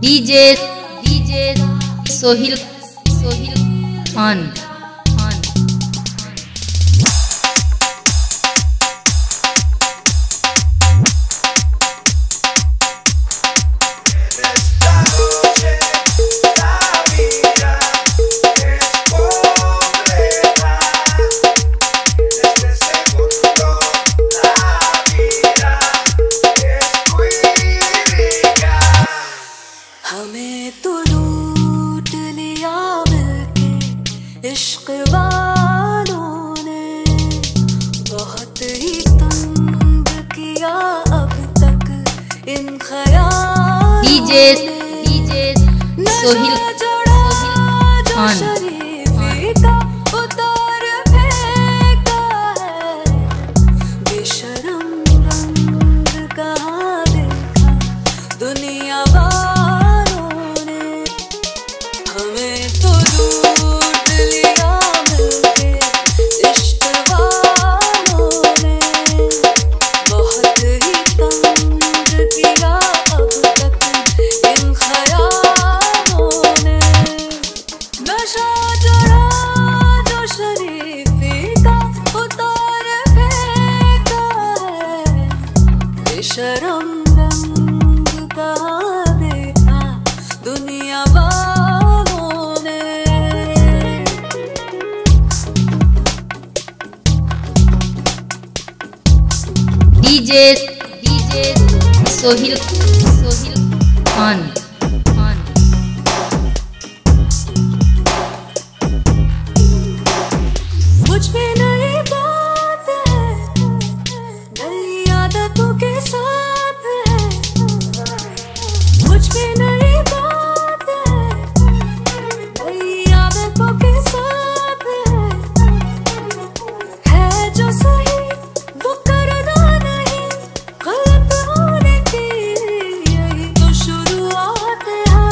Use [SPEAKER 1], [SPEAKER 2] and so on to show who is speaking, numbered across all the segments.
[SPEAKER 1] DJ Sohil Khan.
[SPEAKER 2] हमें तो लूट लिया मिलके इश्क वालों ने, बहुत ही तंग किया अब तक इन ख्यालों ने।
[SPEAKER 1] डीजे सोहिल खान।
[SPEAKER 2] शरीफी का उतार फेंका है, बेशरम रंग कहाँ देखा दुनिया वालों ने। हमें तो लूट लिया मिलके इश्क वालों ने, बहुत ही तंग किया अब तक इन ख्यालों ने। नशा चढ़ा जो शरीफी का उतार फेंका है, बेशरम रंग कहाँ देखा दुनिया वालों ने।
[SPEAKER 1] डीजे सोहिल खान।
[SPEAKER 2] मुझ पे नई बात है, नई आदतों के साथ है। मुझ पे नई बात है, नई आदतों के साथ है जो सही वो करना नहीं, गलत होने की यही तो शुरुआत है।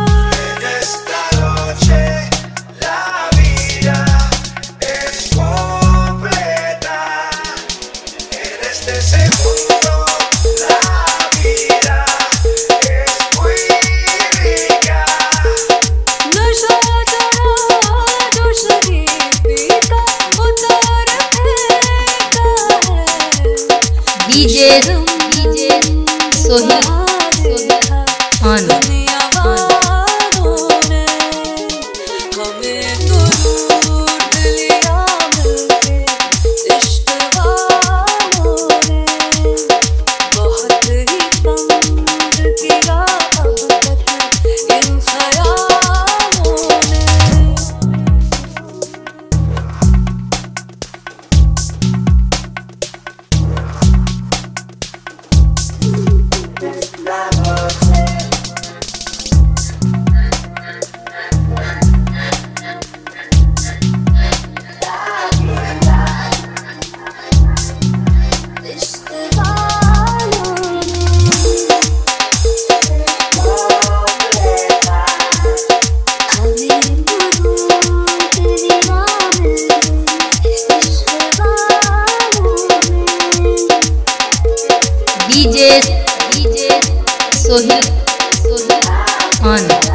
[SPEAKER 2] नशा चढ़ा जो शरीफी का उतार फेंका है,
[SPEAKER 1] डीजे सोहिल खान।
[SPEAKER 2] दुनिया वालों ने। हमें तो लूट लिया मिलके इश्क वालों ने, बहुत ही तंग किया अब तक इन ख्यालों ने। इश्क वालों ने। हमें तो लूट लिया मिलके इश्क वालों ने।
[SPEAKER 1] डीजे सोहिल खान।